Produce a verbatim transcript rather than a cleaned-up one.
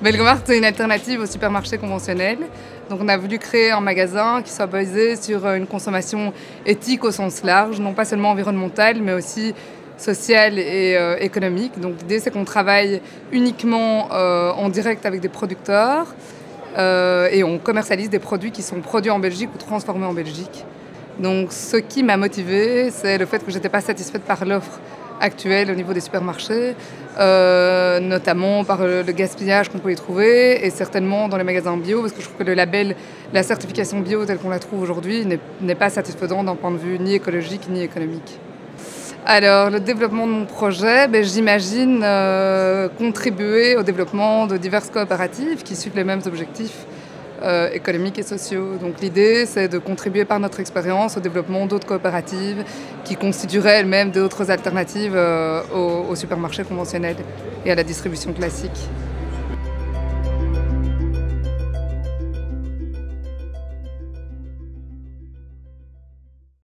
Belgomart, c'est une alternative au supermarché conventionnel. Donc on a voulu créer un magasin qui soit basé sur une consommation éthique au sens large, non pas seulement environnementale, mais aussi sociale et euh, économique. Donc l'idée, c'est qu'on travaille uniquement euh, en direct avec des producteurs euh, et on commercialise des produits qui sont produits en Belgique ou transformés en Belgique. Donc ce qui m'a motivée, c'est le fait que je n'étais pas satisfaite par l'offre actuelle au niveau des supermarchés, euh, notamment par le, le gaspillage qu'on peut y trouver et certainement dans les magasins bio, parce que je trouve que le label, la certification bio telle qu'on la trouve aujourd'hui n'est pas satisfaisant d'un point de vue ni écologique ni économique. Alors, le développement de mon projet, ben, j'imagine euh, contribuer au développement de diverses coopératives qui suivent les mêmes objectifs euh, économiques et sociaux. Donc l'idée, c'est de contribuer par notre expérience au développement d'autres coopératives qui constitueraient elles-mêmes d'autres alternatives euh, aux, aux supermarchés conventionnels et à la distribution classique.